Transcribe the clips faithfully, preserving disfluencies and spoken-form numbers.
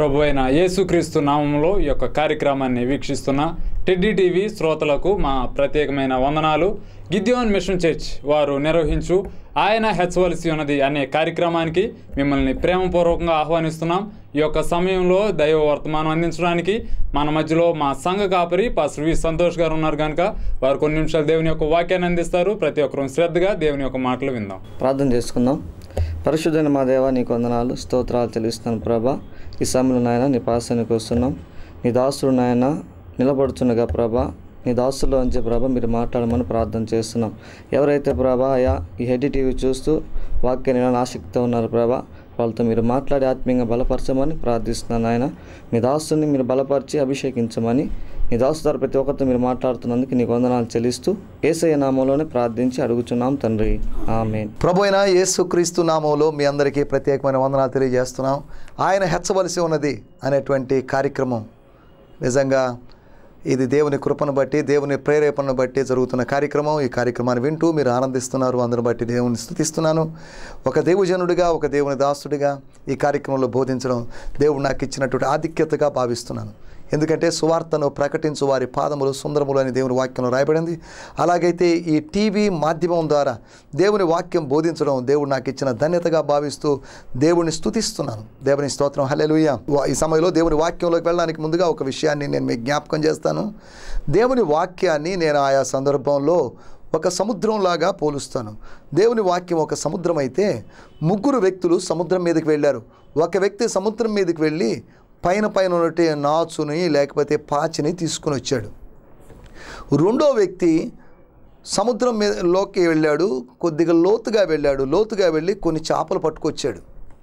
ప్రభు అయిన యేసుక్రీస్తు నామములో ఈ యొక్క కార్యక్రమాన్ని వీక్షిస్తున్న టెడ్డీ టీవీ శ్రోతలకు మా ప్రత్యేకమైన వందనాలు. గిద్యోన్ మిషన్ చర్చ్ వారు నిర్వహించు ఆయన హెచ్చవలసి ఉన్నది అనే కార్యక్రమానికి మిమ్మల్ని ప్రేమపూర్వకంగా ఆహ్వానిస్తున్నాం. ఈ యొక్క సమయంలో దైవ వర్తమానం అందించడానికి మన మధ్యలో మా సంఘ కాపరి పాస్టర్ వి సంతోష్ గారు ఉన్నారు కనుక వారు కొన్ని నిమిషాలు దేవుని యొక్క వాక్యాన్ని అందిస్తారు. ప్రతి ఒక్కరూ శ్రద్ధగా దేవుని యొక్క మాటలు విందాం. ప్రార్థన చేసుకుందాం. పరిశుద్ధైన మా దేవా, నీకు వందనాలు, స్తోత్రాలు చెల్లిస్తున్నాను ప్రభా. ఈ సమయంలో నాయన నీ పాసానికి వస్తున్నాం. నీ దాసుడు నాయన నిలబడుతుండగా ప్రభా, నీ దాసుల్లో ఉంచే ప్రభా మీరు మాట్లాడమని ప్రార్థన చేస్తున్నాం. ఎవరైతే ప్రభా అయా ఈ హెడ్ టీవీ చూస్తూ వాక్యాన్ని ఆసక్తితో ఉన్నారు ప్రభా, వాళ్ళతో మీరు మాట్లాడి ఆత్మీయంగా బలపరచమని ప్రార్థిస్తున్నాను. ఆయన మీ దాసుని మీరు బలపరిచి అభిషేకించమని, మీ దాసు ద్వారా ప్రతి ఒక్కరితో మీరు మాట్లాడుతున్నందుకు నీకు వందనాలు చెల్లిస్తూ యేసయ్య నామంలోనే ప్రార్థించి అడుగుచున్నాం తండ్రి, ఆమేన్. ప్రభు అయిన యేసుక్రీస్తు నామంలో మీ అందరికీ ప్రత్యేకమైన వందనాలు తెలియజేస్తున్నాం. ఆయన హెచ్చవలసి ఉన్నది అనేటువంటి కార్యక్రమం నిజంగా ఇది దేవుని కృపను బట్టి, దేవుని ప్రేరేపణను బట్టి జరుగుతున్న కార్యక్రమం. ఈ కార్యక్రమాన్ని వింటూ మీరు ఆనందిస్తున్నారు, అందరిని బట్టి దేవుని స్తుతిస్తున్నాను. ఒక దేవుజనుడిగా, ఒక దేవుని దాసుడిగా ఈ కార్యక్రమంలో బోధించడం దేవుడు నాకు ఇచ్చినటువంటి ఆధిక్యతగా భావిస్తున్నాను. ఎందుకంటే సువార్తను ప్రకటించు వారి పాదములు సుందరములు అని దేవుని వాక్యంలో రాయబడింది. అలాగైతే ఈ టీవీ మాధ్యమం ద్వారా దేవుని వాక్యం బోధించడం దేవుడు నాకు ఇచ్చిన ధన్యతగా భావిస్తూ దేవుని స్తుతిస్తున్నాను. దేవుని స్తోత్రం, హల్లెలూయా. ఈ సమయంలో దేవుని వాక్యంలోకి వెళ్ళడానికి ముందుగా ఒక విషయాన్ని నేను మీకు జ్ఞాపకం చేస్తాను. దేవుని వాక్యాన్ని నేను ఆయా సందర్భంలో ఒక సముద్రంలాగా పోలుస్తాను. దేవుని వాక్యం ఒక సముద్రం అయితే ముగ్గురు వ్యక్తులు సముద్రం మీదకి వెళ్ళారు. ఒక వ్యక్తి సముద్రం మీదకి వెళ్ళి పైన పైన ఉన్నట్టు నాచుని లేకపోతే పాచిని తీసుకుని వచ్చాడు. రెండో వ్యక్తి సముద్రం మీదలోకి వెళ్ళాడు, కొద్దిగా లోతుగా వెళ్ళాడు, లోతుగా వెళ్ళి కొన్ని చేపలు పట్టుకొచ్చాడు.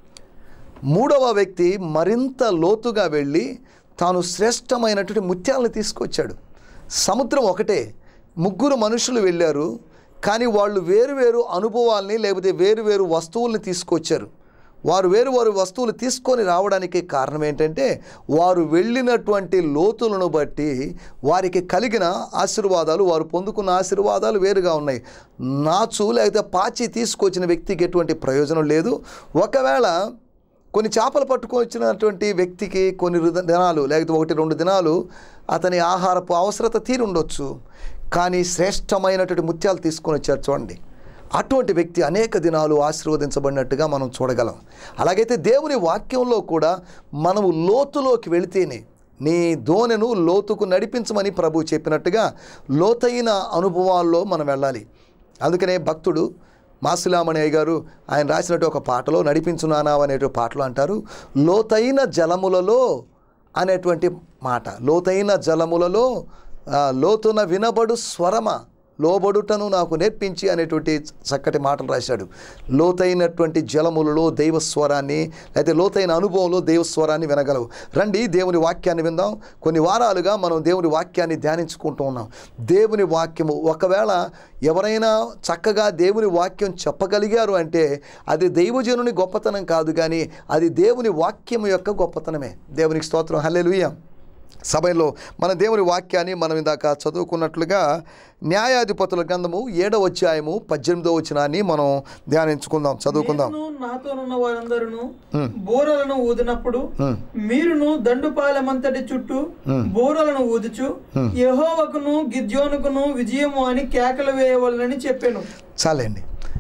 మూడవ వ్యక్తి మరింత లోతుగా వెళ్ళి తాను శ్రేష్టమైనటువంటి ముత్యాలను తీసుకొచ్చాడు. సముద్రం ఒకటే, ముగ్గురు మనుషులు వెళ్ళారు, కానీ వాళ్ళు వేరువేరు అనుభవాల్ని లేకపోతే వేరువేరు వస్తువుల్ని తీసుకొచ్చారు. వారు వేరు వారు వస్తువులు తీసుకొని రావడానికి కారణం ఏంటంటే వారు వెళ్ళినటువంటి లోతులను బట్టి వారికి కలిగిన ఆశీర్వాదాలు, వారు పొందుకున్న ఆశీర్వాదాలు వేరుగా ఉన్నాయి. నాచు లేకపోతే పాచి తీసుకొచ్చిన వ్యక్తికి ఎటువంటి ప్రయోజనం లేదు. ఒకవేళ కొన్ని చేపలు పట్టుకొని వచ్చినటువంటి వ్యక్తికి కొన్ని దినాలు లేకపోతే ఒకటి రెండు దినాలు అతని ఆహారపు అవసరత తీరి ఉండొచ్చు, కానీ శ్రేష్టమైనటువంటి ముత్యాలు తీసుకొని వచ్చారు చూడండి. అటువంటి వ్యక్తి అనేక దినాలు ఆశీర్వదించబడినట్టుగా మనం చూడగలం. అలాగైతే దేవుని వాక్యంలో కూడా మనము లోతులోకి వెళితేనే నీ దోణెను లోతుకు నడిపించమని ప్రభు చెప్పినట్టుగా లోతైన అనుభవాల్లో మనం వెళ్ళాలి. అందుకనే భక్తుడు మాసులామణయ్య గారు ఆయన రాసినట్టు ఒక పాటలో నడిపించునానా అనేటువంటి పాటలో అంటారు, లోతైన జలములలో అనేటువంటి మాట. లోతైన జలములలో లోతున వినబడు స్వరమ లోబడుటను నాకు నేర్పించి అనేటువంటి చక్కటి మాటలు రాశాడు. లోతైనటువంటి జలములలో దైవస్వరాన్ని లేకపోతే లోతైన అనుభవంలో దైవస్వరాన్ని వినగలవు. రండి దేవుని వాక్యాన్ని విందాం. కొన్ని వారాలుగా మనం దేవుని వాక్యాన్ని ధ్యానించుకుంటూ ఉన్నాం. దేవుని వాక్యము ఒకవేళ ఎవరైనా చక్కగా దేవుని వాక్యం చెప్పగలిగారు అంటే అది దైవజనుని గొప్పతనం కాదు, కానీ అది దేవుని వాక్యము యొక్క గొప్పతనమే. దేవునికి స్తోత్రం, హల్లెలూయా. సభలో మన దేవుని వాక్యాన్ని మనం ఇందాక చదువుకున్నట్లుగా న్యాయాధిపతుల గ్రంథము ఏడవ అధ్యాయము పద్దెనిమిదవ వచనాన్ని మనం ధ్యానించుకుందాం, చదువుకుందాం. నాతోనున్న వారందరూ బోరలను ఊదినప్పుడు మీరును దండుపాలెమంతటి చుట్టూ బోరలను ఊదుచు యెహోవాకును గిద్యోనుకును విజయము అని కేకలు వేయవలనని చెప్పాను. చాలండి.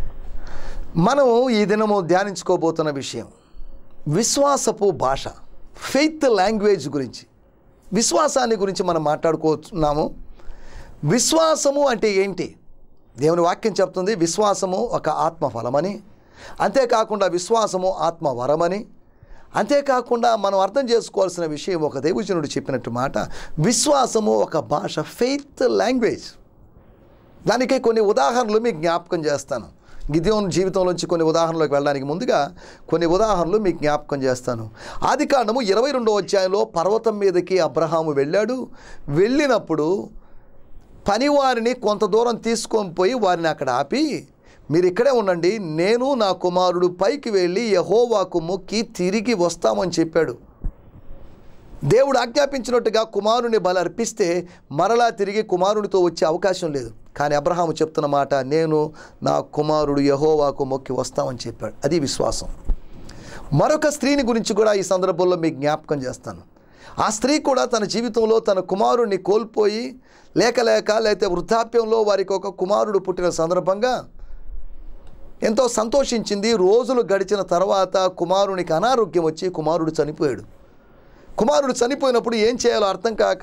మనం ఈ దినము ధ్యానించుకోబోతున్న విషయం విశ్వాసపు భాష, ఫెయిత్ లాంగ్వేజ్ గురించి, విశ్వాసాన్ని గురించి మనం మాట్లాడుకుంటున్నాము. విశ్వాసము అంటే ఏంటి? దేవుని వాక్యం చెప్తుంది విశ్వాసము ఒక ఆత్మఫలమని, అంతేకాకుండా విశ్వాసము ఆత్మవరమని, అంతేకాకుండా మనం అర్థం చేసుకోవాల్సిన విషయం ఒక దైవజనుడు చెప్పినట్టు మాట, విశ్వాసము ఒక భాష, ఫెయిత్ లాంగ్వేజ్. దానికి కొన్ని ఉదాహరణలు మీకు జ్ఞాపకం చేస్తాను. గిద్యోను జీవితంలోంచి కొన్ని ఉదాహరణలకు వెళ్ళడానికి ముందుగా కొన్ని ఉదాహరణలు మీకు జ్ఞాపకం చేస్తాను. ఆదికాండము ఇరవై రెండవ అధ్యాయంలో పర్వతం మీదకి అబ్రహాము వెళ్ళాడు. వెళ్ళినప్పుడు పనివారిని కొంత దూరం తీసుకొని పోయి వారిని అక్కడ ఆపి, మీరు ఇక్కడే ఉండండి, నేను నా కుమారుడు పైకి వెళ్ళి యెహోవాకు మొక్కి తిరిగి వస్తామని చెప్పాడు. దేవుడు ఆజ్ఞాపించినట్టుగా కుమారుని బలి అర్పిస్తే మరలా తిరిగి కుమారునితో వచ్చే అవకాశం లేదు. కానీ అబ్రహాము చెప్తున్న మాట, నేను నా కుమారుడు యెహోవాకు మొక్కి వస్తామని చెప్పాడు. అది విశ్వాసం. మరొక స్త్రీని గురించి కూడా ఈ సందర్భంలో మీకు జ్ఞాపకం చేస్తాను. ఆ స్త్రీ కూడా తన జీవితంలో తన కుమారుడిని కోల్పోయి లేక లేక లేకపోతే వృద్ధాప్యంలో వారికి ఒక కుమారుడు పుట్టిన సందర్భంగా ఎంతో సంతోషించింది. రోజులు గడిచిన తర్వాత కుమారునికి అనారోగ్యం వచ్చి కుమారుడు చనిపోయాడు. కుమారుడు చనిపోయినప్పుడు ఏం చేయాలో అర్థం కాక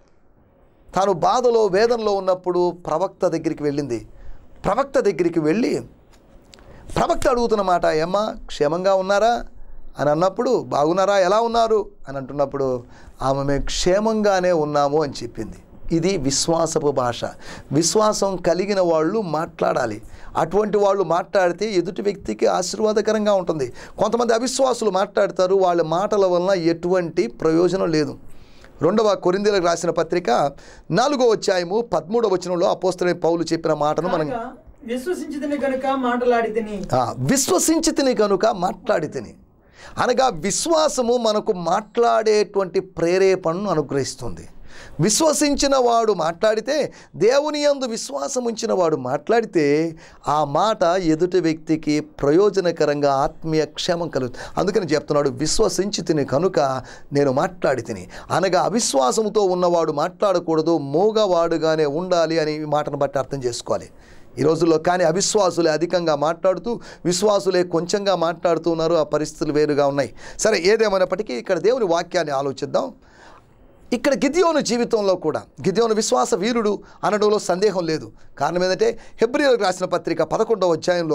తాను బాధలో వేదనలో ఉన్నప్పుడు ప్రవక్త దగ్గరికి వెళ్ళింది. ప్రవక్త దగ్గరికి వెళ్ళి ప్రవక్త అడుగుతున్న మాట, ఏమ్మ క్షేమంగా ఉన్నారా అని అన్నప్పుడు, బాగున్నారా, ఎలా ఉన్నారు అని అంటున్నప్పుడు ఆమె మేము క్షేమంగానే ఉన్నాము అని చెప్పింది. ఇది విశ్వాసపు భాష. విశ్వాసం కలిగిన వాళ్ళు మాట్లాడాలి. అటువంటి వాళ్ళు మాట్లాడితే ఎదుటి వ్యక్తికి ఆశీర్వాదకరంగా ఉంటుంది. కొంతమంది అవిశ్వాసులు మాట్లాడతారు, వాళ్ళ మాటల వలన ఎటువంటి ప్రయోజనం లేదు. రెండవ కొరింథీయులకు రాసిన పత్రిక నాలుగో అధ్యాయము పదమూడవ వచనంలో అపోస్తలుడైన పౌలు చెప్పిన మాటను మనం విశ్వసించితిని కనుక మాట్లాడితిని విశ్వసించితిని కనుక మాట్లాడితిని అనగా విశ్వాసము మనకు మాట్లాడేటువంటి ప్రేరేపణను అనుగ్రహిస్తుంది. విశ్వసించిన వాడు మాట్లాడితే, దేవుని యందు విశ్వాసం ఉంచిన వాడు మాట్లాడితే ఆ మాట ఎదుటి వ్యక్తికి ప్రయోజనకరంగా ఆత్మీయ క్షేమం కలుగుతుంది. అందుకని చెప్తున్నాడు, విశ్వసించి తిని కనుక నేను మాట్లాడి తిని అనగా అవిశ్వాసంతో ఉన్నవాడు మాట్లాడకూడదు, మూగవాడుగానే ఉండాలి అని ఈ మాటను బట్టి అర్థం చేసుకోవాలి ఈ రోజుల్లో. కానీ అవిశ్వాసులే అధికంగా మాట్లాడుతూ విశ్వాసులే కొంచెంగా మాట్లాడుతున్నారు. ఆ పరిస్థితులు వేరుగా ఉన్నాయి. సరే, ఏదేమైనప్పటికీ ఇక్కడ దేవుని వాక్యాన్ని ఆలోచిద్దాం. ఇక్కడ గిద్యోను జీవితంలో కూడా గిద్యోను విశ్వాస వీరుడు అనడంలో సందేహం లేదు. కారణం ఏంటంటే హెబ్రీయులకు రాసిన పత్రిక పదకొండవ అధ్యాయంలో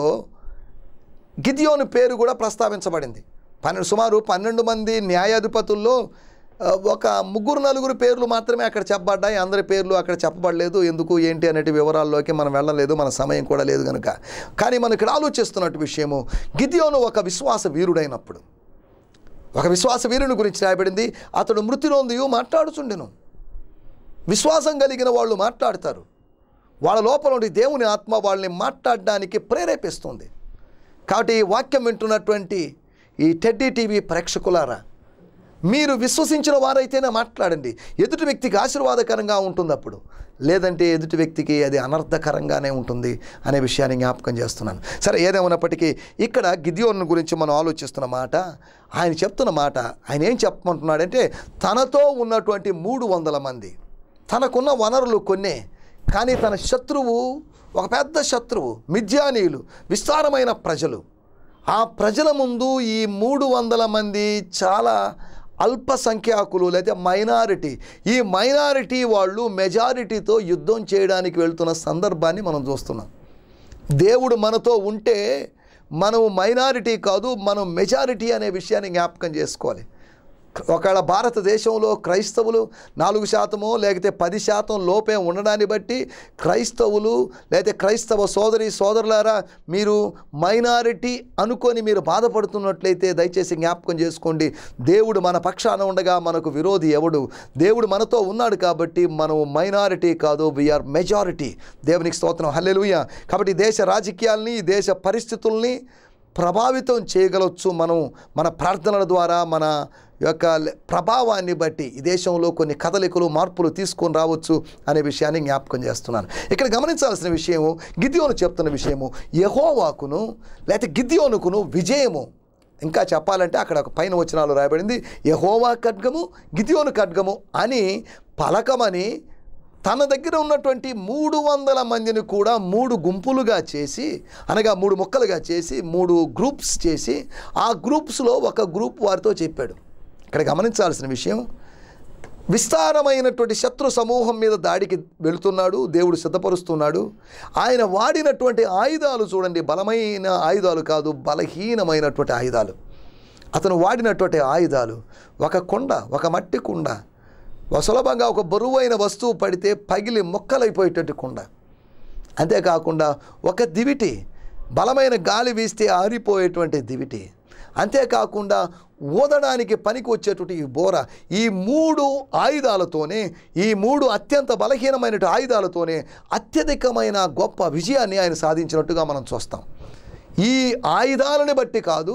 గిద్యోను పేరు కూడా ప్రస్తావించబడింది. పన్నెండు సుమారు పన్నెండు మంది న్యాయాధిపతుల్లో ఒక ముగ్గురు నలుగురు పేర్లు మాత్రమే అక్కడ చెప్పబడ్డాయి. అందరి పేర్లు అక్కడ చెప్పబడలేదు. ఎందుకు ఏంటి అనేటి వివరాల్లోకి మనం వెళ్ళలేదు, మన సమయం కూడా లేదు కనుక. కానీ మనం ఇక్కడ ఆలోచిస్తున్నట్టు విషయము, గిద్యోను ఒక విశ్వాస వీరుడైనప్పుడు, ఒక విశ్వాస వీరుని గురించి రాయబడింది, అతడు మృతి నొందియు మాట్లాడుచుండెను. విశ్వాసం కలిగిన వాళ్ళు మాట్లాడతారు. వాళ్ళ లోపల నుండి దేవుని ఆత్మ వాళ్ళని మాట్లాడడానికి ప్రేరేపిస్తుంది. కాబట్టి ఈ వాక్యం వింటున్నటువంటి ఈ టెడ్డీ టీవీ ప్రేక్షకులారా, మీరు విశ్వసించిన వారైతేనే మాట్లాడండి. ఎదుటి వ్యక్తికి ఆశీర్వాదకరంగా ఉంటుంది అప్పుడు, లేదంటే ఎదుటి వ్యక్తికి అది అనర్థకరంగానే ఉంటుంది అనే విషయాన్ని జ్ఞాపకం చేస్తున్నాను. సరే, ఏదేమైనప్పటికీ ఇక్కడ గిద్యోను గురించి మనం ఆలోచిస్తున్న మాట, ఆయన చెప్తున్న మాట, ఆయన ఏం చెప్పమంటున్నాడంటే తనతో ఉన్నటువంటి మూడు వందల మంది, తనకున్న వనరులు కొన్నే, కానీ తన శత్రువు ఒక పెద్ద శత్రువు, మిద్యానీయులు, విస్తారమైన ప్రజలు. ఆ ప్రజల ముందు ఈ మూడు వందల మంది చాలా అల్పసంఖ్యాకులు లేదా మైనారిటీ. ఈ మైనారిటీ వాళ్ళు మెజారిటీతో యుద్ధం చేయడానికి వెళ్తున్న సందర్భాన్ని మనం చూస్తున్నాం. దేవుడు మనతో ఉంటే మనం మైనారిటీ కాదు, మనం మెజారిటీ అనే విషయాన్ని జ్ఞాపకం చేసుకోవాలి. ఒకవేళ భారతదేశంలో క్రైస్తవులు నాలుగు శాతమో లేకపోతే పది శాతం లోపే ఉండడాన్ని బట్టి క్రైస్తవులు లేకపోతే క్రైస్తవ సోదరి సోదరులారా, మీరు మైనారిటీ అనుకొని మీరు బాధపడుతున్నట్లయితే దయచేసి జ్ఞాపకం చేసుకోండి, దేవుడు మన పక్షాన ఉండగా మనకు విరోధి ఎవడు? దేవుడు మనతో ఉన్నాడు కాబట్టి మనం మైనారిటీ కాదు, వీఆర్ మెజారిటీ. దేవునికి స్తోత్రం, హల్లెలూయా. కాబట్టి దేశ రాజకీయాల్ని, దేశ పరిస్థితుల్ని ప్రభావితం చేయగలవచ్చు మనం మన ప్రార్థనల ద్వారా, మన యొక్క ప్రభావాన్ని బట్టి ఈ దేశంలో కొన్ని కదలికలు మార్పులు తీసుకొని రావచ్చు అనే విషయాన్ని జ్ఞాపకం చేస్తున్నాను. ఇక్కడ గమనించాల్సిన విషయము, గిద్యోను చెప్తున్న విషయము, యెహోవాకును లేకపోతే గిద్యోనుకును విజయము. ఇంకా చెప్పాలంటే అక్కడ ఒక పైన వచనాలు రాయబడింది, యెహోవా ఖడ్గము గిద్యోను ఖడ్గము అని పలకమని తన దగ్గర ఉన్నటువంటి మూడు వందల మందిని కూడా మూడు గుంపులుగా చేసి, అనగా మూడు ముక్కలుగా చేసి, మూడు గ్రూప్స్ చేసి, ఆ గ్రూప్స్లో ఒక గ్రూప్ వారితో చెప్పాడు. ఇక్కడ గమనించాల్సిన విషయం, విస్తారమైనటువంటి శత్రు సమూహం మీద దాడికి వెళుతున్నాడు, దేవుడు సిద్ధపరుస్తున్నాడు. ఆయన వాడినటువంటి ఆయుధాలు చూడండి, బలమైన ఆయుధాలు కాదు, బలహీనమైనటువంటి ఆయుధాలు. అతను వాడినటువంటి ఆయుధాలు ఒక కొండ, ఒక మట్టి కుండ, సులభంగా ఒక బరువైన వస్తువు పడితే పగిలి మొక్కలైపోయేటట్టు కుండ. అంతేకాకుండా ఒక దివిటి, బలమైన గాలి వీస్తే ఆరిపోయేటువంటి దివిటి. అంతేకాకుండా ఊదడానికి పనికి వచ్చేటువంటి ఈ బోర. ఈ మూడు ఆయుధాలతోనే, ఈ మూడు అత్యంత బలహీనమైన ఆయుధాలతోనే అత్యధికమైన గొప్ప విజయాన్ని ఆయన సాధించినట్టుగా మనం చూస్తాం. ఈ ఆయుధాలని బట్టి కాదు,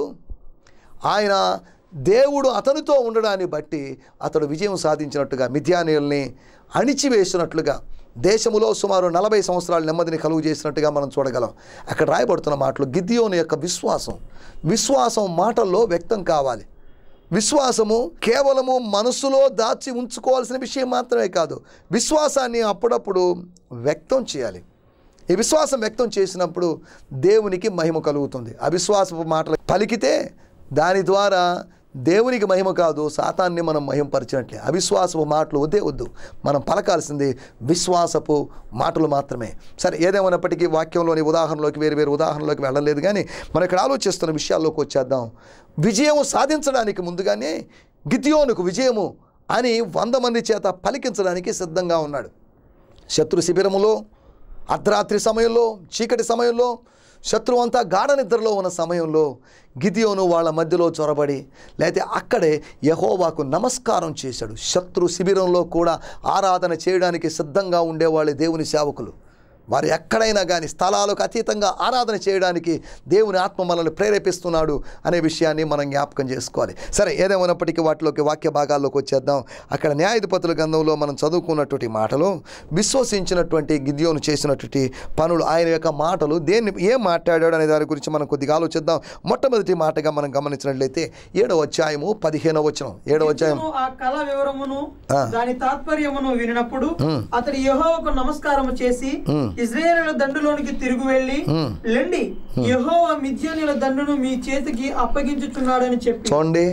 ఆయన దేవుడు అతనితో ఉండడాన్ని బట్టి అతడు విజయం సాధించినట్టుగా, మిద్యానీయుల్ని అణిచివేసినట్లుగా, దేశములో సుమారు నలభై సంవత్సరాల నెమ్మదిని కలుగు చేసినట్టుగా మనం చూడగలం. అక్కడ రాయబడుతున్న మాటలు గిద్యోను యొక్క విశ్వాసం విశ్వాసం మాటల్లో వ్యక్తం కావాలి. విశ్వాసము కేవలము మనసులో దాచి ఉంచుకోవాల్సిన విషయం మాత్రమే కాదు, విశ్వాసాన్ని అప్పుడప్పుడు వ్యక్తం చేయాలి. ఈ విశ్వాసం వ్యక్తం చేసినప్పుడు దేవునికి మహిమ కలుగుతుంది. అవిశ్వాసపు మాటలు పలికితే దాని ద్వారా దేవునికి మహిమ కాదు, సాతాన్ని మనం మహిమపరిచినట్లే. అవిశ్వాసపు మాటలు వద్దే వద్దు, మనం పలకాల్సింది విశ్వాసపు మాటలు మాత్రమే. సరే, ఏదేమైనప్పటికీ వాక్యంలోని ఉదాహరణలోకి వేరు వేరు ఉదాహరణలోకి వెళ్ళలేదు, కానీ మనం ఇక్కడ ఆలోచిస్తున్న విషయాల్లోకి వచ్చేద్దాం. విజయం సాధించడానికి ముందుగానే గిద్యోనుకు విజయము అని వంద మంది చేత పలికించడానికి సిద్ధంగా ఉన్నాడు. శత్రు శిబిరములో అర్ధరాత్రి సమయంలో, చీకటి సమయంలో, శత్రువు అంతా గాఢ నిద్రలో ఉన్న సమయంలో గిద్యోను వాళ్ళ మధ్యలో చొరబడి లేకపోతే అక్కడే యెహోవాకు నమస్కారం చేశాడు. శత్రు శిబిరంలో కూడా ఆరాధన చేయడానికి సిద్ధంగా ఉండేవాళ్ళు దేవుని సేవకులు. వారు ఎక్కడైనా కానీ స్థలాలకు అతీతంగా ఆరాధన చేయడానికి దేవుని ఆత్మ మనల్ని ప్రేరేపిస్తున్నాడు అనే విషయాన్ని మనం జ్ఞాపకం చేసుకోవాలి. సరే, ఏదేమైనప్పటికీ వాటిలోకి వాక్య భాగాల్లోకి వచ్చేద్దాం. అక్కడ న్యాయాధిపతుల గ్రంథంలో మనం చదువుకున్నటువంటి మాటలు, విశ్వసించినటువంటి గిద్యోను చేసినటువంటి పనులు, ఆయన యొక్క మాటలు దేన్ని ఏం మాట్లాడాడు అనే దాని గురించి మనం కొద్దిగా ఆలోచిద్దాం. మొట్టమొదటి మాటగా మనం గమనించినట్లయితే ఏడవ అధ్యాయము పదిహేనవ వచనం. ఏడవ అధ్యాయం ఆ కళ వివరమును దాని తాత్పర్యమును వినినప్పుడు అతడు యెహోవాకు నమస్కారం చేసి ఇశ్రాయేలీయుల దండులోనికి తిరిగి వెళ్ళి, లెండి, యెహోవా మిద్యానీయుల దండును మీ చేతికి అప్పగించుచున్నాడని చెప్పి. చూడండి,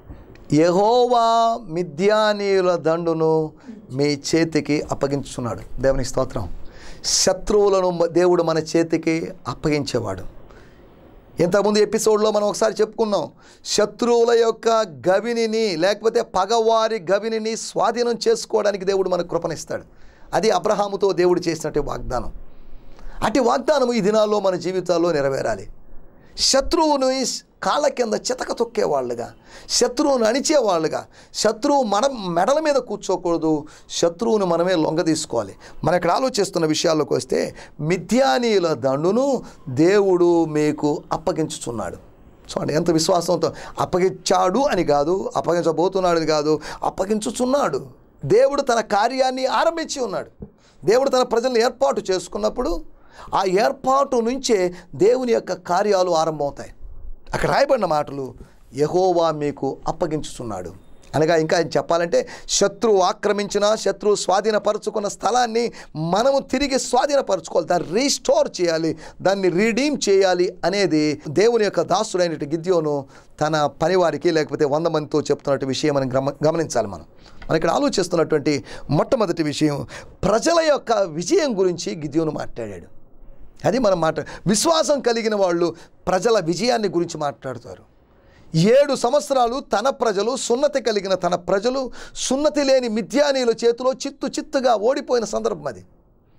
యెహోవా మిద్యానీయుల దండును మీ చేతికి అప్పగించుచున్నాడు. దేవునికి స్తోత్రం. శత్రువులను దేవుడు మన చేతికి అప్పగించేవాడు. ఇంతకుముందు ఎపిసోడ్లో మనం ఒకసారి చెప్పుకున్నాం, శత్రువుల యొక్క గవినిని లేకపోతే పగవారి గవినిని స్వాధీనం చేసుకోవడానికి దేవుడు మనకు కృపణిస్తాడు. అది అబ్రహాముతో దేవుడు చేసినట్టు వాగ్దానం. అటు వాగ్దానము ఈ దినాల్లో మన జీవితాల్లో నెరవేరాలి. శత్రువును కాళ్ళ కింద చితక తొక్కేవాళ్ళుగా, శత్రువును అణిచేవాళ్ళుగా, శత్రువు మన మెడల మీద కూర్చోకూడదు, శత్రువును మనమే లొంగ తీసుకోవాలి. మనం ఇక్కడ ఆలోచిస్తున్న విషయాల్లోకి వస్తే మిద్యానీయుల దండును దేవుడు మీకు అప్పగించుచున్నాడు. చూడండి, ఎంత విశ్వాసంతో అప్పగించాడు అని కాదు, అప్పగించబోతున్నాడు అని కాదు, అప్పగించుచున్నాడు. దేవుడు తన కార్యాన్ని ఆరంభించి ఉన్నాడు. దేవుడు తన ప్రజలను ఏర్పాటు చేసుకున్నప్పుడు ఆ ఏర్పాటు నుంచే దేవుని యొక్క కార్యాలు ఆరంభమవుతాయి. అక్కడ రాయబడిన మాటలు యెహోవా మీకు అప్పగించుచున్నాడు అనగా, ఇంకా చెప్పాలంటే శత్రువు ఆక్రమించిన, శత్రువు స్వాధీనపరుచుకున్న స్థలాన్ని మనము తిరిగి స్వాధీనపరచుకోవాలి, దాన్ని రీస్టోర్ చేయాలి, దాన్ని రీడీమ్ చేయాలి అనేది దేవుని యొక్క దాసుడైన గిద్యోను తన పనివారికి లేకపోతే వంద మందితో చెప్తున్నట్టు విషయం మనం గమ గమనించాలి. మనం మనం ఇక్కడ ఆలోచిస్తున్నటువంటి మొట్టమొదటి విషయం, ప్రజల యొక్క విజయం గురించి గిద్యోను మాట్లాడాడు. అది మనం మాట విశ్వాసం కలిగిన వాళ్ళు ప్రజల విజయాన్ని గురించి మాట్లాడతారు. ఏడు సంవత్సరాలు తన ప్రజలు, సున్నతి కలిగిన తన ప్రజలు సున్నతి లేని మిద్యానీయుల చేతిలో చిత్తు చిత్తుగా ఓడిపోయిన సందర్భం అది.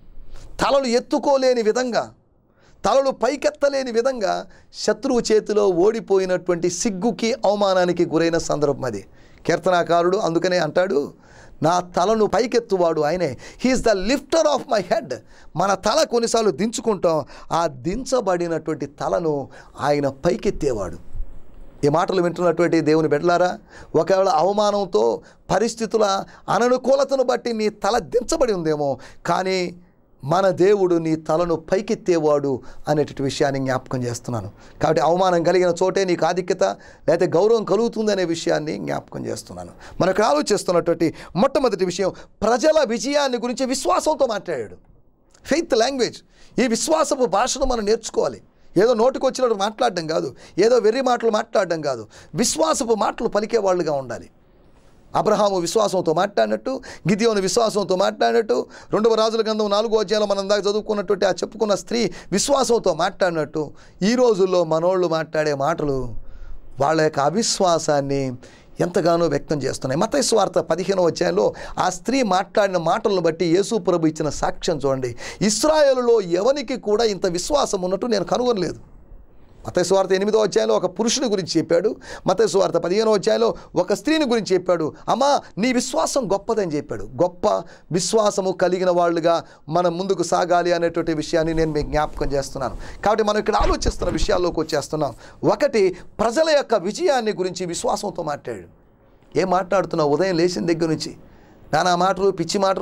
తలలు ఎత్తుకోలేని విధంగా, తలలు పైకెత్తలేని విధంగా శత్రువు చేతిలో ఓడిపోయినటువంటి సిగ్గుకి, అవమానానికి గురైన సందర్భం అది. కీర్తనాకారుడు అందుకనే అంటాడు, నా తలను పైకెత్తువాడు ఆయనే, he's the lifter of my head. మన తల కొన్నిసార్లు దించుకుంటాం, ఆ దించబడినటువంటి తలను ఆయన పైకెత్తేవాడు. ఈ మాటలు వింటున్నటువంటి దేవుని బిడ్డలారా, ఒకవేళ అవమానంతో, పరిస్థితుల అననుకూలతను బట్టి నీ తల దించబడి ఉందేమో, కానీ మన దేవుడు నీ తలను పైకెత్తేవాడు అనేటువంటి విషయాన్ని జ్ఞాపకం చేస్తున్నాను. కాబట్టి అవమానం కలిగిన చోటే నీకు ఆధిక్యత లేకపోతే గౌరవం కలుగుతుంది అనే విషయాన్ని జ్ఞాపకం చేస్తున్నాను. మనకు ఆలోచిస్తున్నటువంటి మొట్టమొదటి విషయం, ప్రజల విజయాన్ని గురించి విశ్వాసంతో మాట్లాడాడు. ఫెయిత్ లాంగ్వేజ్, ఈ విశ్వాసపు భాషను మనం నేర్చుకోవాలి. ఏదో నోటికి వచ్చినట్టు మాట్లాడడం కాదు, ఏదో వెర్రి మాటలు మాట్లాడడం కాదు, విశ్వాసపు మాటలు పలికే వాళ్ళుగా ఉండాలి. అబ్రహాము విశ్వాసంతో మాట్లాడినట్టు, గిద్యోను విశ్వాసంతో మాట్లాడినట్టు, రెండవ రాజుల గ్రంథం నాలుగో అధ్యాయంలో మనం దాకా చదువుకున్నటువంటి ఆ చెప్పుకున్న స్త్రీ విశ్వాసంతో మాట్లాడినట్టు, ఈ రోజుల్లో మనోళ్ళు మాట్లాడే మాటలు వాళ్ళ యొక్క అవిశ్వాసాన్ని ఎంతగానో వ్యక్తం చేస్తున్నాయి. మత్తయి సువార్త పదిహేనవ అధ్యాయంలో ఆ స్త్రీ మాట్లాడిన మాటలను బట్టి యేసు ప్రభు ఇచ్చిన సాక్ష్యం చూడండి. ఇశ్రాయేలులో ఎవరికి కూడా ఇంత విశ్వాసం ఉన్నట్టు నేను కనుగొనలేదు. మత్తయి సువార్త ఎనిమిదో అధ్యాయంలో ఒక పురుషుని గురించి చెప్పాడు, మత్తయి సువార్త పదిహేనో అధ్యాయంలో ఒక స్త్రీని గురించి చెప్పాడు. అమ్మా, నీ విశ్వాసం గొప్పదని చెప్పాడు. గొప్ప విశ్వాసము కలిగిన వాళ్ళుగా మనం ముందుకు సాగాలి అనేటువంటి విషయాన్ని నేను మీకు జ్ఞాపకం చేస్తున్నాను. కాబట్టి మనం ఇక్కడ ఆలోచిస్తున్న విషయాల్లోకి వచ్చేస్తున్నాం. ఒకటి, ప్రజల యొక్క విజయాన్ని గురించి విశ్వాసంతో మాట్లాడాడు. ఏం మాట్లాడుతున్నావు? ఉదయం లేచిన దగ్గర నుంచి నానా మాటలు, పిచ్చి మాటలు,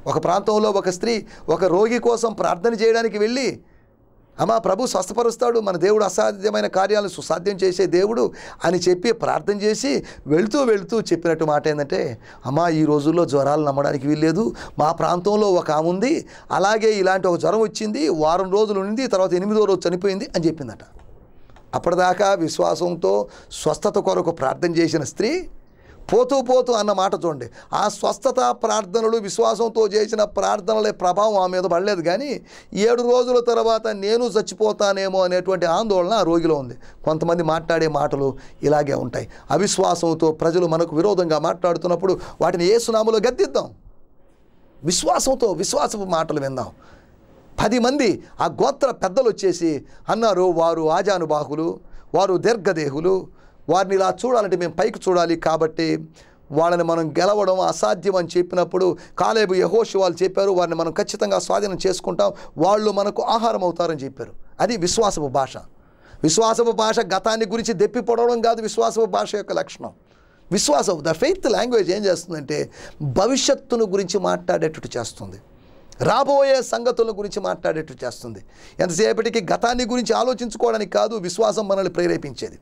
ఒక ప్రాంతంలో ఒక స్త్రీ ఒక రోగి కోసం ప్రార్థన చేయడానికి వెళ్ళి, అమ్మా ప్రభు స్వస్థపరుస్తాడు, మన దేవుడు అసాధ్యమైన కార్యాలను సుసాధ్యం చేసే దేవుడు అని చెప్పి ప్రార్థన చేసి వెళుతూ వెళుతూ చెప్పినట్టు మాట ఏంటంటే, అమ్మా ఈ రోజుల్లో జ్వరాలు నమ్మడానికి వీల్లేదు, మా ప్రాంతంలో ఒక ఆమె ఉంది, అలాగే ఇలాంటి ఒక జ్వరం వచ్చింది, వారం రోజులు ఉండింది, తర్వాత ఎనిమిదో రోజు చనిపోయింది అని చెప్పిందట. అప్పటిదాకా విశ్వాసంతో స్వస్థత కొరకు ప్రార్థన చేసిన స్త్రీ పోతూ పోతూ అన్న మాట చూడండి. ఆ స్వస్థత ప్రార్థనలు విశ్వాసంతో చేసిన ప్రార్థనలే ప్రభావం ఆమె మీద పడలేదు, కానీ ఏడు రోజుల తర్వాత నేను చచ్చిపోతానేమో అనేటువంటి ఆందోళన ఆ రోగిలో ఉంది. కొంతమంది మాట్లాడే మాటలు ఇలాగే ఉంటాయి. అవిశ్వాసంతో ప్రజలు మనకు విరోధంగా మాట్లాడుతున్నప్పుడు వాటిని యేసునామములో గద్దిద్దాం. విశ్వాసంతో విశ్వాసపు మాటలు విందాం. పది మంది ఆ గోత్ర పెద్దలు వచ్చేసి అన్నారు, వారు ఆజానుబాహులు, వారు దీర్ఘదేహులు, వారిని ఇలా చూడాలంటే మేము పైకి చూడాలి, కాబట్టి వాళ్ళని మనం గెలవడం అసాధ్యం అని చెప్పినప్పుడు కాలేబు యెహోషువాలు చెప్పారు, వారిని మనం ఖచ్చితంగా స్వాధీనం చేసుకుంటాం, వాళ్ళు మనకు ఆహారం అవుతారని చెప్పారు. అది విశ్వాసపు భాష. విశ్వాసపు భాష గతాన్ని గురించి దెప్పి పొడవడం కాదు విశ్వాసపు భాష యొక్క లక్షణం. విశ్వాసం, ద ఫెయిత్ లాంగ్వేజ్ ఏం చేస్తుందంటే భవిష్యత్తును గురించి మాట్లాడేటట్టు చేస్తుంది, రాబోయే సంగతుల గురించి మాట్లాడేటట్టు చేస్తుంది. ఎంతసేపటికి గతాన్ని గురించి ఆలోచించుకోవడానికి కాదు విశ్వాసం మనల్ని ప్రేరేపించేది.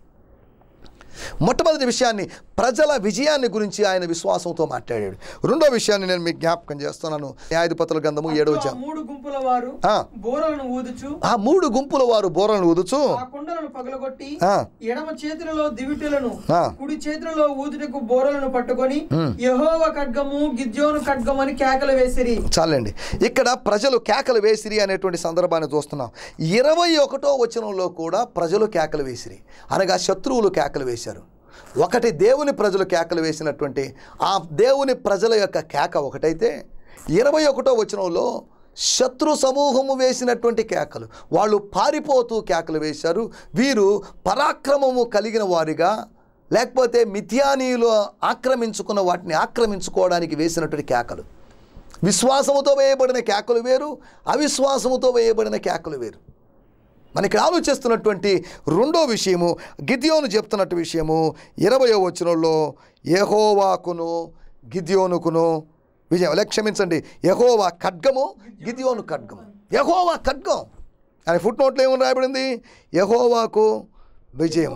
మొట్టమొదటి విషయాన్ని ప్రజల విజయాన్ని గురించి ఆయన విశ్వాసంతో మాట్లాడాడు. రెండో విషయాన్ని నేను మీకు జ్ఞాపకం చేస్తున్నాను. న్యాయాధిపతుల గ్రంథము ఏడవ అధ్యాయం. మూడు గుంపుల వారు బోరలను ఊదుచు ఆ మూడు గుంపుల వారు బోరలను ఊదుచు ఆ కుండలను పగలగొట్టి ఎడమ చేతులలో దివిటీలను కుడి చేతులలో ఊదుటకు బోరలను పట్టుకొని యెహోవా ఖడ్గము గిద్యోను ఖడ్గము అని కేకలు వేసిరి. చాలండి, ఇక్కడ ప్రజలు కేకలు వేసిరి అనేటువంటి సందర్భాన్ని చూస్తున్నాం. ఇరవై ఒకటో వచనంలో కూడా ప్రజలు కేకలు వేసిరి అనగా శత్రువులు కేకలు వేశారు. ఒకటి దేవుని ప్రజలు కేకలు వేసినటువంటి ఆ దేవుని ప్రజల యొక్క కేక ఒకటైతే, ఇరవై ఒకటో వచనంలో శత్రు సమూహము వేసినటువంటి కేకలు, వాళ్ళు పారిపోతూ కేకలు వేశారు. వీరు పరాక్రమము కలిగిన వారిగా, లేకపోతే మిథ్యానీయులు ఆక్రమించుకున్న వాటిని ఆక్రమించుకోవడానికి వేసినటువంటి కేకలు. విశ్వాసముతో వేయబడిన కేకలు వేరు, అవిశ్వాసముతో వేయబడిన కేకలు వేరు. మనకి ఆలోచిస్తున్నటువంటి రెండో విషయము, గిద్యోను చెప్తున్నట్టు విషయము ఇరవయో వచనంలో యెహోవాకును గిద్యోనుకును విజయం. అలా క్షమించండి, యెహోవా ఖడ్గము గిద్యోను ఖడ్గము. యెహోవా ఖడ్గం అని ఫుట్ నోట్లో ఏమని రాయబడింది, యెహోవాకు విజయం.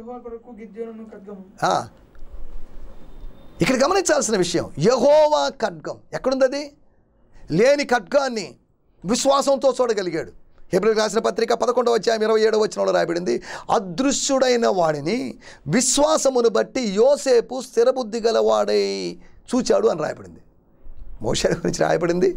ఇక్కడ గమనించాల్సిన విషయం, యెహోవా ఖడ్గం ఎక్కడుంది? అది లేని ఖడ్గాన్ని విశ్వాసంతో చూడగలిగాడు. హెబ్రీయులకు రాసిన పత్రిక పదకొండవ అధ్యాయం ఇరవై ఏడవ వచనంలో రాయబడింది, అదృశ్యుడైన వాడిని విశ్వాసమును బట్టి యోసేపు స్థిరబుద్ధి గలవాడై చూచాడు అని రాయబడింది. మోషే గురించి రాయబడింది.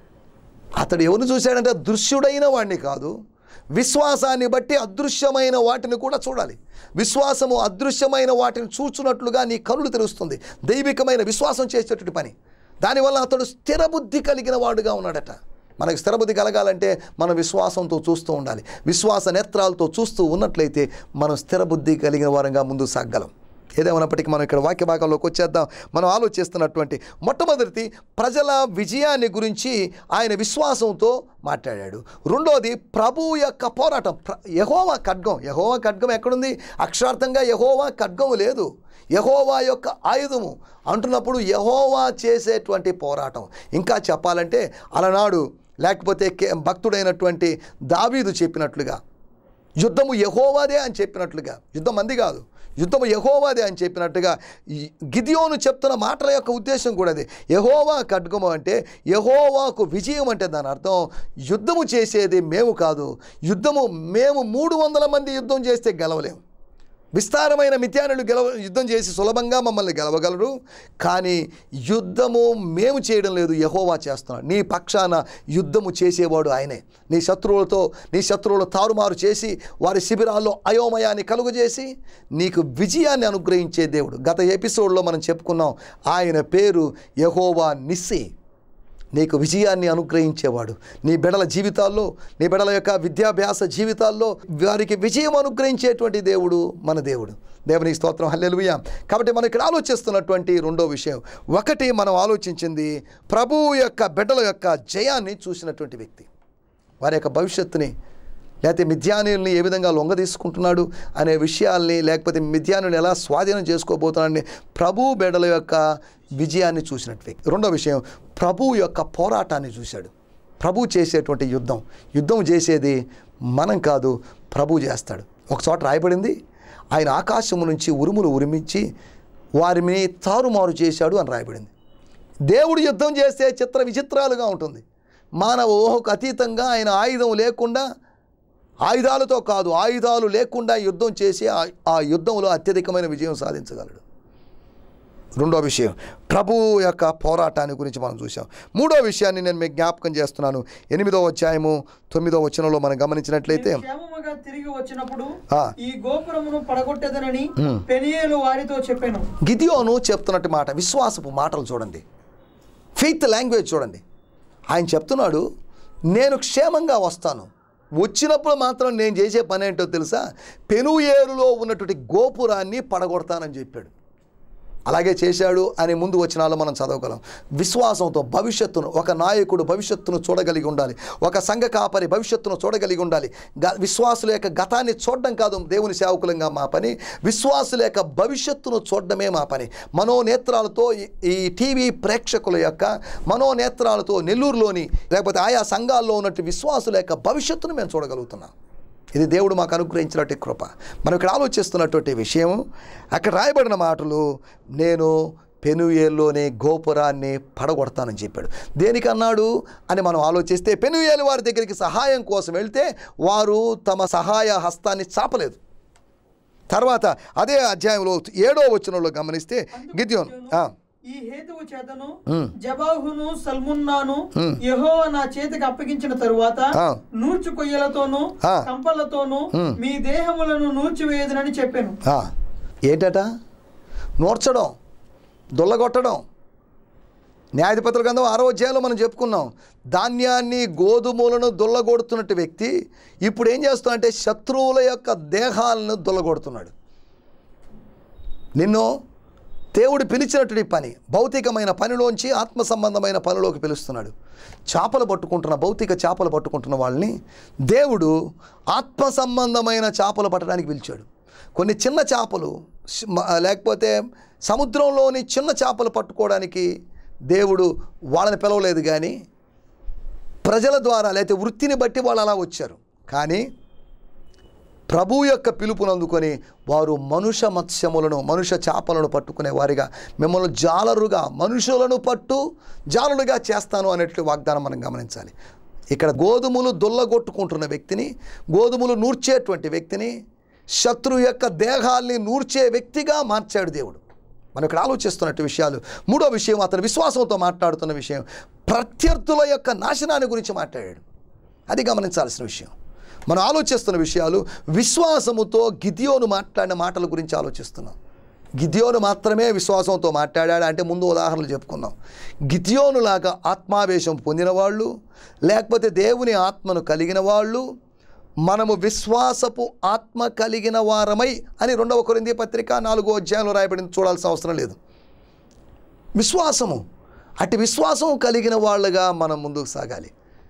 అతడు ఎవరిని చూశాడంటే దృశ్యుడైన వాడిని కాదు, విశ్వాసాన్ని బట్టి అదృశ్యమైన వాటిని కూడా చూడాలి. విశ్వాసము అదృశ్యమైన వాటిని చూచున్నట్లుగా నీ కనులు తెరుస్తుంది. దైవికమైన విశ్వాసం చేసేటటువంటి పని. దానివల్ల అతడు స్థిరబుద్ధి కలిగిన వాడుగా ఉన్నాడట. మనకు స్థిరబుద్ధి కలగాలంటే మనం విశ్వాసంతో చూస్తూ ఉండాలి. విశ్వాస నేత్రాలతో చూస్తూ ఉన్నట్లయితే మనం స్థిరబుద్ధి కలిగిన వారంగా ముందుకు సాగలం. ఏదేమన్నప్పటికీ మనం ఇక్కడ వాక్య భాగంలోకి వచ్చేద్దాం. మనం ఆలోచిస్తున్నటువంటి మొట్టమొదటి ప్రజల విజయాన్ని గురించి ఆయన విశ్వాసంతో మాట్లాడాడు. రెండోది ప్రభువు యొక్క పోరాటం. యెహోవా ఖడ్గం, యెహోవా ఖడ్గం ఎక్కడుంది? అక్షరార్థంగా యెహోవా ఖడ్గము లేదు, యెహోవా యొక్క ఆయుధము అంటున్నప్పుడు యెహోవా చేసేటువంటి పోరాటం. ఇంకా చెప్పాలంటే అలనాడు లేకపోతే భక్తుడైనటువంటి దావీదు చెప్పినట్లుగా యుద్ధము యెహోవాదే అని చెప్పినట్లుగా, యుద్ధం మంది కాదు, యుద్ధము యెహోవాదే అని చెప్పినట్టుగా గిద్యోను చెప్తున్న మాటల యొక్క ఉద్దేశం కూడా అదే. యెహోవా ఖడ్గము అంటే యెహోవాకు విజయం అంటే దాని అర్థం యుద్ధము చేసేది మేము కాదు, యుద్ధము మేము మూడు వందల మంది యుద్ధం చేస్తే గెలవలేము. విస్తారమైన మిథ్యానులు గెలవ యుద్ధం చేసి సులభంగా మమ్మల్ని గెలవగలరు, కానీ యుద్ధము మేము చేయడం లేదు, యెహోవా చేస్తున్నాడు. నీ పక్షాన యుద్ధము చేసేవాడు ఆయనే. నీ శత్రువులతో నీ శత్రువులు తారుమారు చేసి వారి శిబిరాల్లో అయోమయాన్ని కలుగజేసి నీకు విజయాన్ని అనుగ్రహించే దేవుడు. గత ఎపిసోడ్లో మనం చెప్పుకున్నాం, ఆయన పేరు యెహోవా నిస్సి. నీకు విజయాన్ని అనుగ్రహించేవాడు. నీ బిడ్డల జీవితాల్లో, నీ బిడ్డల యొక్క విద్యాభ్యాస జీవితాల్లో వారికి విజయం అనుగ్రహించేటువంటి దేవుడు మన దేవుడు. దేవునికి స్తోత్రం, హల్లెలూయా. కాబట్టి మనం ఇక్కడ ఆలోచిస్తున్నటువంటి రెండో విషయం, ఒకటి మనం ఆలోచించింది ప్రభువు యొక్క బిడ్డల యొక్క జయాన్ని చూసినటువంటి వ్యక్తి, వారి యొక్క భవిష్యత్తుని, లేకపోతే మిథ్యానుల్ని ఏ విధంగా లొంగ తీసుకుంటున్నాడు అనే విషయాల్ని, లేకపోతే మిథ్యానుని ఎలా స్వాధీనం చేసుకోబోతున్నాడని ప్రభు బిడ్డల యొక్క విజయాన్ని చూసినట్టు వ్యక్తి. రెండో విషయం, ప్రభువు యొక్క పోరాటాన్ని చూశాడు. ప్రభు చేసేటువంటి యుద్ధం యుద్ధం చేసేది మనం కాదు, ప్రభు చేస్తాడు. ఒక చోట రాయబడింది, ఆయన ఆకాశము నుంచి ఉరుములు ఉరిమించి వారిని తారుమారు చేశాడు అని రాయబడింది. దేవుడు యుద్ధం చేస్తే చిత్ర విచిత్రాలుగా ఉంటుంది. మానవ ఊహకు అతీతంగా ఆయన ఆయుధం లేకుండా, ఆయుధాలతో కాదు ఆయుధాలు లేకుండా యుద్ధం చేసి ఆ యుద్ధంలో అత్యధికమైన విజయం సాధించగలడు. రెండో విషయం, ప్రభువు యొక్క పోరాటాన్ని గురించి మనం చూసాం. మూడో విషయాన్ని నేను మీకు జ్ఞాపకం చేస్తున్నాను. ఎనిమిదో అధ్యాయము తొమ్మిదో వచనంలో మనం గమనించినట్లయితే, క్షేమముగా తిరిగి వచ్చినప్పుడు ఈ గోపురమును పడగొట్టేదనని పెనియేలు వారితో చెప్పాను. గిదియోను చెప్తున్నట్టు మాట, విశ్వాసపు మాటలు చూడండి, ఫెయిత్ లాంగ్వేజ్ చూడండి. ఆయన చెప్తున్నాడు, నేను క్షేమంగా వస్తాను, వచ్చినప్పుడు మాత్రం నేను చేసే పని ఏంటో తెలుసా, పెనుయేరులో ఉన్నటువంటి గోపురాన్ని పడగొడతానని చెప్పాడు. అలాగే చేశాడు అని ముందు వచనాల్లో మనం చదవగలం. విశ్వాసంతో భవిష్యత్తును, ఒక నాయకుడు భవిష్యత్తును చూడగలిగి ఉండాలి, ఒక సంఘ కాపరి భవిష్యత్తును చూడగలిగి ఉండాలి. గ విశ్వాసుల యొక్క గతాన్ని చూడడం కాదు దేవుని సేవకులంగా మా పని, విశ్వాసుల యొక్క భవిష్యత్తును చూడడమే మా పని. మనోనేత్రాలతో ఈ టీవీ ప్రేక్షకుల యొక్క మనోనేత్రాలతో నెల్లూరులోని లేకపోతే ఆయా సంఘాల్లో ఉన్నట్టు విశ్వాసుల యొక్క భవిష్యత్తును మేము చూడగలుగుతున్నాం. ఇది దేవుడు మాకు అనుగ్రహించినట్టు కృప. మనం ఇక్కడ ఆలోచిస్తున్నటువంటి విషయం, అక్కడ రాయబడిన మాటలు, నేను పెనుయేలులోనే గోపురాన్ని పడగొడతానని చెప్పాడు. దేనికన్నాడు అని మనం ఆలోచిస్తే, పెనుయేలు వారి దగ్గరికి సహాయం కోసం వెళ్తే వారు తమ సహాయ హస్తాన్ని చాపలేదు. తర్వాత అదే అధ్యాయంలో ఏడో వచనంలో గమనిస్తే, గిద్యోను ఈ హేతువు చేతను జబాహును సల్మున్నాను యెహోవా నా చేతికి అప్పగించిన తరువాత నూర్చు కొయ్యలతోను కంపలతోను మీ దేహములను నూర్చివేయదునని చెప్పాను. ఏంటట? నూర్చడం, దొల్లగొట్టడం. న్యాయాధిపతుల గ్రంథం ఆరో అధ్యాయంలో మనం చెప్పుకున్నాం, ధాన్యాన్ని గోధుమలను దొల్లగొడుతున్నట్టు వ్యక్తి ఇప్పుడు ఏం చేస్తున్నాడంటే శత్రువుల యొక్క దేహాలను దొల్లగొడుతున్నాడు. నిన్ను దేవుడు పిలిచినటువంటి పని, భౌతికమైన పనిలోంచి ఆత్మ సంబంధమైన పనిలోకి పిలుస్తున్నాడు. చేపలు పట్టుకుంటున్న, భౌతిక చేపలు పట్టుకుంటున్న వాళ్ళని దేవుడు ఆత్మ సంబంధమైన చేపలు పట్టడానికి పిలిచాడు. కొన్ని చిన్న చేపలు, లేకపోతే సముద్రంలోని చిన్న చేపలు పట్టుకోవడానికి దేవుడు వాళ్ళని పిలవలేదు, కానీ ప్రజల ద్వారా లేకపోతే వృత్తిని బట్టి వాళ్ళు అలా వచ్చారు. కానీ ప్రభువు యొక్క పిలుపును అందుకొని వారు మనుష్య మత్స్యములను, మనుష్య చేపలను పట్టుకునే వారిగా, మిమ్మల్ని జాలరుగా, మనుషులను పట్టు జాలరుగా చేస్తాను అనేట్లు వాగ్దానం మనం గమనించాలి. ఇక్కడ గోధుమలు దొల్లగొట్టుకుంటున్న వ్యక్తిని, గోధుమలు నూర్చేటువంటి వ్యక్తిని, శత్రువు యొక్క దేహాల్ని నూర్చే వ్యక్తిగా మార్చాడు దేవుడు. మనం ఇక్కడ ఆలోచిస్తున్నట్టు విషయాలు. మూడో విషయం, అతను విశ్వాసంతో మాట్లాడుతున్న విషయం, ప్రత్యర్థుల యొక్క నాశనాన్ని గురించి మాట్లాడాడు. అది గమనించాల్సిన విషయం. మనం ఆలోచిస్తున్న విషయాలు, విశ్వాసముతో గిద్యోను మాట్లాడిన మాటల గురించి ఆలోచిస్తున్నాం. గిద్యోను మాత్రమే విశ్వాసంతో మాట్లాడాడు అంటే ముందు ఉదాహరణలు చెప్పుకున్నాం. గిద్యోనులాగా ఆత్మావేశం పొందిన వాళ్ళు, లేకపోతే దేవుని ఆత్మను కలిగిన వాళ్ళు, మనము విశ్వాసపు ఆత్మ కలిగిన వారమై అని రెండవ కొరింథీ పత్రిక నాలుగో అధ్యాయంలో రాయబడింది, చూడాల్సిన అవసరం లేదు. విశ్వాసము, అటు విశ్వాసం కలిగిన వాళ్ళగా మనం ముందుకు సాగాలి.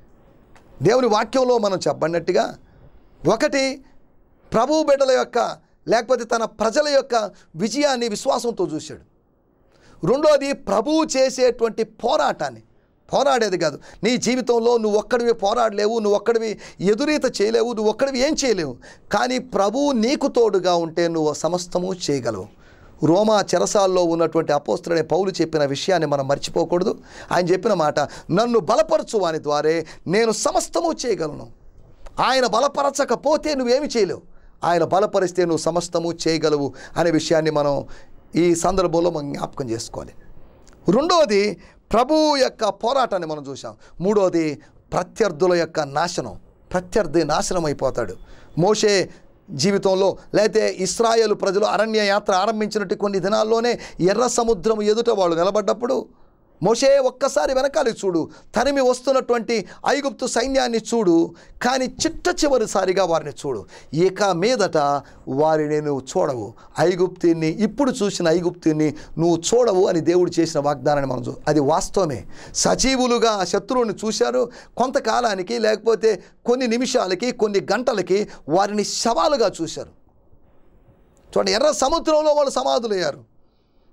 దేవుని వాక్యంలో మనం చెప్పబడినట్టుగా, ఒకటి ప్రభు బిడ్డల యొక్క లేకపోతే తన ప్రజల యొక్క విజయాన్ని విశ్వాసంతో చూశాడు. రెండోది ప్రభువు చేసేటువంటి పోరాటాన్ని, పోరాడేది కాదు. నీ జీవితంలో నువ్వు ఒక్కడివి పోరాడలేవు, నువ్వు ఒక్కడివి ఎదురీత చేయలేవు, నువ్వు ఒక్కడివి ఏం చేయలేవు. కానీ ప్రభువు నీకు తోడుగా ఉంటే నువ్వు సమస్తము చేయగలవు. రోమా చెరసాల్లో ఉన్నటువంటి అపోస్తలుడైన పౌలు చెప్పిన విషయాన్ని మనం మర్చిపోకూడదు. ఆయన చెప్పిన మాట, నన్ను బలపరచు వాని ద్వారే నేను సమస్తము చేయగలను. ఆయన బలపరచకపోతే నువ్వేమి చేయలేవు, ఆయన బలపరిస్తే నువ్వు సమస్తము చేయగలవు అనే విషయాన్ని మనం ఈ సందర్భంలో మనం జ్ఞాపకం చేసుకోవాలి. రెండవది ప్రభువు యొక్క పోరాటాన్ని మనం చూసాం. మూడవది ప్రత్యర్థుల యొక్క నాశనం. ప్రత్యర్థి నాశనం అయిపోతాడు. మోషే జీవితంలో లేకపోతే ఇశ్రాయేలు ప్రజలు అరణ్య యాత్ర ఆరంభించినట్టు కొన్ని దినాల్లోనే ఎర్ర సముద్రం ఎదుట వాళ్ళు నిలబడ్డప్పుడు మోషే ఒక్కసారి వెనకాలి చూడు, తరిమి వస్తున్నటువంటి ఐగుప్తు సైన్యాన్ని చూడు, కానీ చిట్ట చివరిసారిగా వారిని చూడు, ఇక మీదట వారిని నువ్వు చూడవు, ఐగుప్తిని ఇప్పుడు చూసిన ఐగుప్తిని నువ్వు చూడవు అని దేవుడు చేసిన వాగ్దానాన్ని మనం చూ అది వాస్తవమే. సజీవులుగా శత్రువుని చూశారు, కొంతకాలానికి లేకపోతే కొన్ని నిమిషాలకి కొన్ని గంటలకి వారిని శవాలుగా చూశారు. చూడండి, ఎర్ర సముద్రంలో వాళ్ళు సమాధులయ్యారు.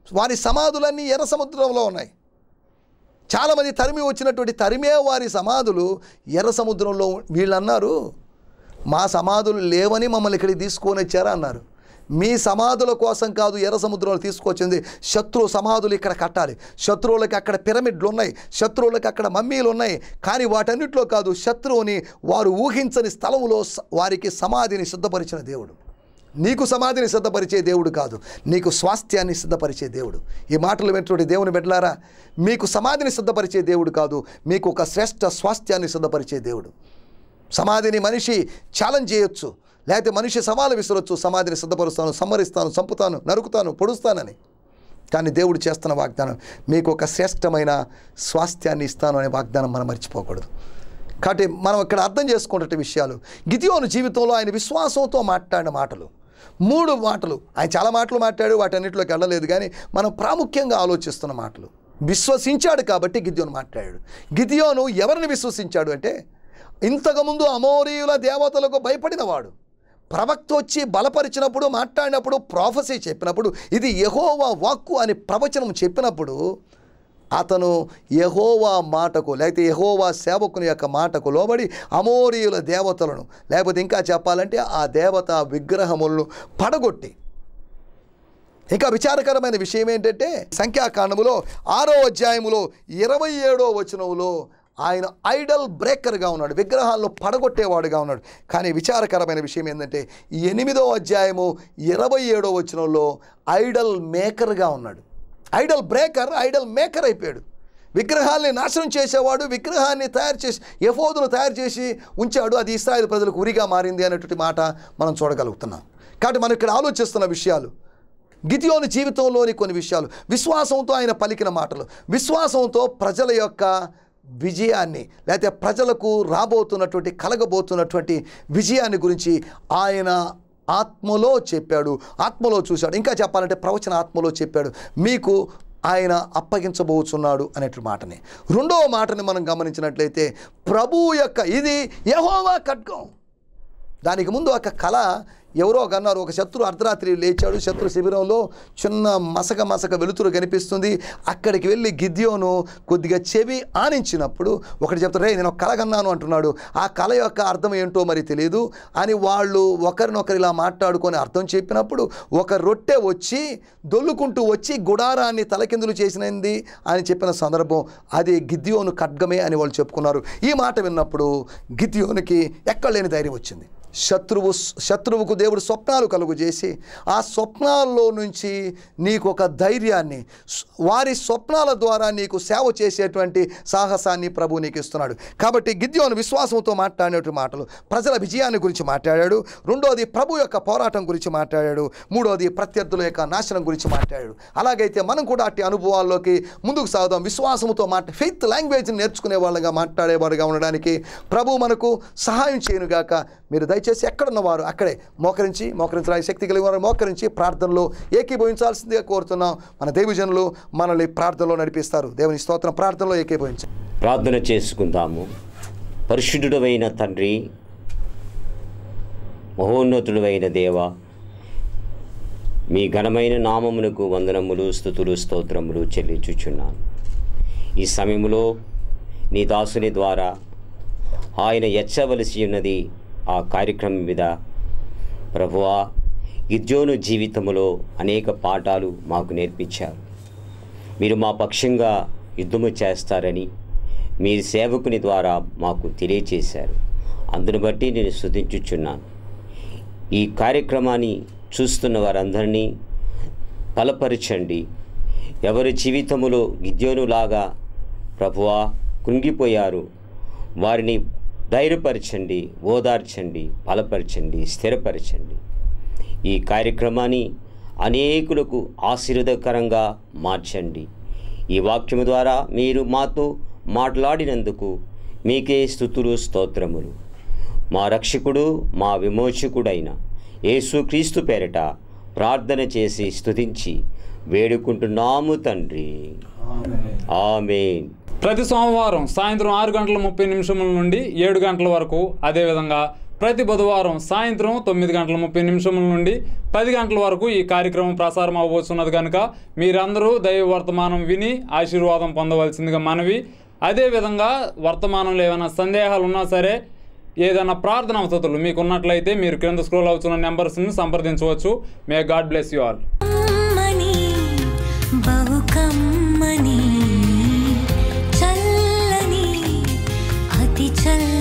వారి సమాధులన్నీ ఎర్ర సముద్రంలో ఉన్నాయి. చాలామంది తరిమి వచ్చినటువంటి తరిమే వారి సమాధులు ఎర్ర సముద్రంలో. వీళ్ళు అన్నారు, మా సమాధులు లేవని మమ్మల్ని ఇక్కడికి తీసుకొని వచ్చారా అన్నారు. మీ సమాధుల కోసం కాదు ఎర్ర సముద్రంలో తీసుకొచ్చింది, శత్రు సమాధులు ఇక్కడ కట్టాలి, శత్రువులకి అక్కడ పిరమిడ్లు ఉన్నాయి, శత్రువులకి అక్కడ మమ్మీలు ఉన్నాయి. కానీ వాటన్నిటిలో కాదు, శత్రువుని వారు ఊహించని స్థలంలో వారికి సమాధిని సిద్ధపరిచిన దేవుడు. నీకు సమాధిని సిద్ధపరిచే దేవుడు కాదు, నీకు స్వాస్థ్యాన్ని సిద్ధపరిచే దేవుడు. ఈ మాటలు వింటున్న దేవుని బిడ్డలారా, మీకు సమాధిని సిద్ధపరిచే దేవుడు కాదు, మీకు ఒక శ్రేష్ఠ స్వాస్థ్యాన్ని సిద్ధపరిచే దేవుడు. సమాధిని మనిషి ఛాలెంజ్ చేయొచ్చు, లేకపోతే మనిషి సవాలు విసరొచ్చు, సమాధిని సిద్ధపరుస్తాను, సంహరిస్తాను, చంపుతాను, నరుకుతాను, పొడుస్తానని. కానీ దేవుడు చేస్తున్న వాగ్దానం, మీకు ఒక శ్రేష్టమైన స్వాస్థ్యాన్ని ఇస్తాను అనే వాగ్దానం మనం మర్చిపోకూడదు. కాబట్టి మనం ఇక్కడ అర్థం చేసుకునే విషయాలు, గిదియోను జీవితంలో ఆయన విశ్వాసంతో మాట్లాడిన మాటలు, మూడు మాటలు. ఆయన చాలా మాటలు మాట్లాడు, వాటన్నిటిలోకి వెళ్ళలేదు, కానీ మనం ప్రాముఖ్యంగా ఆలోచిస్తున్న మాటలు. విశ్వసించాడు కాబట్టి గిదియోను మాట్లాడాడు. గిదియోను ఎవరిని విశ్వసించాడు అంటే, ఇంతకుముందు అమోరీయుల దేవతలకు భయపడినవాడు. ప్రవక్త వచ్చి బలపరిచినప్పుడు, మాట్లాడినప్పుడు, ప్రాఫెసీ చెప్పినప్పుడు, ఇది యెహోవా వాక్కు అని ప్రవచనం చెప్పినప్పుడు అతను యెహోవా మాటకు, లేకపోతే యెహోవా సేవకుని యొక్క మాటకు లోబడి అమోరీయుల దేవతలను, లేకపోతే ఇంకా చెప్పాలంటే ఆ దేవత విగ్రహములను పడగొట్టి. ఇంకా విచారకరమైన విషయం ఏంటంటే, సంఖ్యాకాండములో ఆరో అధ్యాయములో ఇరవై ఏడో వచనములో ఆయన ఐడల్ బ్రేకర్గా ఉన్నాడు, విగ్రహాలను పడగొట్టేవాడుగా ఉన్నాడు. కానీ విచారకరమైన విషయం ఏంటంటే, ఎనిమిదో అధ్యాయము ఇరవై ఏడో వచనంలో ఐడల్ మేకర్గా ఉన్నాడు. ఐడల్ బ్రేకర్ ఐడల్ మేకర్ అయిపోయాడు. విగ్రహాల్ని నాశనం చేసేవాడు, విగ్రహాన్ని తయారు చేసి ఎఫోదును తయారు చేసి ఉంచాడు. అది ఇశ్రాయేలు ప్రజలకు ఉరిగా మారింది అనేటువంటి మాట మనం చూడగలుగుతున్నాం. కాబట్టి మనం ఇక్కడ ఆలోచిస్తున్న విషయాలు, గిదియోను జీవితంలోని కొన్ని విషయాలు, విశ్వాసంతో ఆయన పలికిన మాటలు, విశ్వాసంతో ప్రజల యొక్క విజయాన్ని, లేకపోతే ప్రజలకు రాబోతున్నటువంటి కలగబోతున్నటువంటి విజయాన్ని గురించి ఆయన ఆత్మలో చెప్పాడు, ఆత్మలో చూశాడు. ఇంకా చెప్పాలంటే ప్రవచన ఆత్మలో చెప్పాడు, మీకు ఆయన అప్పగించబోతున్నాడు అనేటువంటి మాటని. రెండవ మాటని మనం గమనించినట్లయితే, ప్రభువు యొక్క, ఇది యెహోవా ఖడ్గం. దానికి ముందు ఒక కళ ఎవరో అన్నారు, ఒక శత్రు అర్ధరాత్రి లేచాడు, శత్రు శిబిరంలో చిన్న మసక మసక వెలుతురు కనిపిస్తుంది. అక్కడికి వెళ్ళి గిద్యోను కొద్దిగా చెవి ఆనించినప్పుడు ఒకటి చెప్తాడు, రే నేను ఒక కళ కన్నాను అంటున్నాడు. ఆ కళ యొక్క అర్థం ఏంటో మరి తెలియదు అని వాళ్ళు ఒకరినొకరు ఇలా మాట్లాడుకొని అర్థం చెప్పినప్పుడు, ఒక రొట్టె వచ్చి దొల్లుకుంటూ వచ్చి గుడారాన్ని తలకిందులు చేసినది అని చెప్పిన సందర్భం, అది గిద్యోను ఖడ్గమే అని వాళ్ళు చెప్పుకున్నారు. ఈ మాట విన్నప్పుడు గిద్యోనుకి ఎక్కడ లేని ధైర్యం వచ్చింది. శత్రువు శత్రువుకు దేవుడు స్వప్నాలు కలుగు చేసి, ఆ స్వప్నాల్లో నుంచి నీకు ఒక ధైర్యాన్ని, వారి స్వప్నాల ద్వారా నీకు సేవ చేసేటువంటి సాహసాన్ని ప్రభు నీకు ఇస్తున్నాడు. కాబట్టి గిద్యోను విశ్వాసంతో మాట్లాడినటువంటి మాటలు, ప్రజల విజయాన్ని గురించి మాట్లాడాడు. రెండోది ప్రభు యొక్క పోరాటం గురించి మాట్లాడాడు. మూడోది ప్రత్యర్థుల యొక్క నాశనం గురించి మాట్లాడాడు. అలాగైతే మనం కూడా అట్టి అనుభవాల్లోకి ముందుకు సాగుదాం. విశ్వాసంతో మాట ఫెయిత్ లాంగ్వేజ్ని నేర్చుకునే వాళ్ళగా, మాట్లాడేవారుగా ఉండడానికి ప్రభు మనకు సహాయం చేయనుగాక. మీరు దయచేసి ఎక్కడున్నవారు అక్కడే మోకరించి, మోకరించడానికి శక్తి కలిగిన వారు మోకరించి ప్రార్థనలో ఏకీభవించాల్సిందిగా కోరుతున్నాం. మన దైవజనులు మనల్ని ప్రార్థనలో నడిపిస్తారు. దేవుని స్తోత్రం. ప్రార్థనలో ఏకీభవించాలి. ప్రార్థన చేసుకుందాము. పరిశుద్ధుడైన తండ్రి, మహోన్నతుడైన దేవ, మీ ఘనమైన నామమునకు వందనములు, స్తుతులు, స్తోత్రములు చెల్లించుచున్నాను. ఈ సమయంలో నీ దాసుని ద్వారా ఆయన ఎచ్చవలసి ఉన్నది ఆ కార్యక్రమం మీద ప్రభువా, గిద్యోను జీవితంలో అనేక పాఠాలు మాకు నేర్పించారు. మీరు మా పక్షంగా యుద్ధము చేస్తారని మీ సేవకుని ద్వారా మాకు తెలియచేశారు. అందును బట్టి నేను స్తుతించుచున్నాను. ఈ కార్యక్రమాన్ని చూస్తున్న వారందరినీ బలపరచండి. ఎవరి జీవితములో గిద్యోనులాగా ప్రభువా కృంగిపోయారు, వారిని ధైర్యపరచండి, ఓదార్చండి, బలపరచండి, స్థిరపరచండి. ఈ కార్యక్రమాన్ని అనేకులకు ఆశీర్వాదకరంగా మార్చండి. ఈ వాక్యము ద్వారా మీరు మాతో మాట్లాడినందుకు మీకే స్తుతులు, స్తోత్రములు. మా రక్షకుడు, మా విమోచకుడైన యేసుక్రీస్తు పేరిట ప్రార్థన చేసి స్తుతించి వేడుకుంటున్నాము తండ్రి. ఆమేన్. ప్రతి సోమవారం సాయంత్రం ఆరు గంటల ముప్పై నిమిషముల నుండి ఏడు గంటల వరకు, అదేవిధంగా ప్రతి బుధవారం సాయంత్రం తొమ్మిది గంటల ముప్పై నిమిషముల నుండి పది గంటల వరకు ఈ కార్యక్రమం ప్రసారం అవ్వబోతున్నది కనుక మీరందరూ దైవ వర్తమానం విని ఆశీర్వాదం పొందవలసిందిగా మనవి. అదేవిధంగా వర్తమానంలో ఏమైనా సందేహాలు ఉన్నా సరే, ఏదైనా ప్రార్థన అవసరాలు మీకు ఉన్నట్లయితే మీరు క్రింద స్క్రోల్ అవుతున్న నెంబర్స్ని సంప్రదించవచ్చు. May God bless you all. చల్లని అతి చల్ల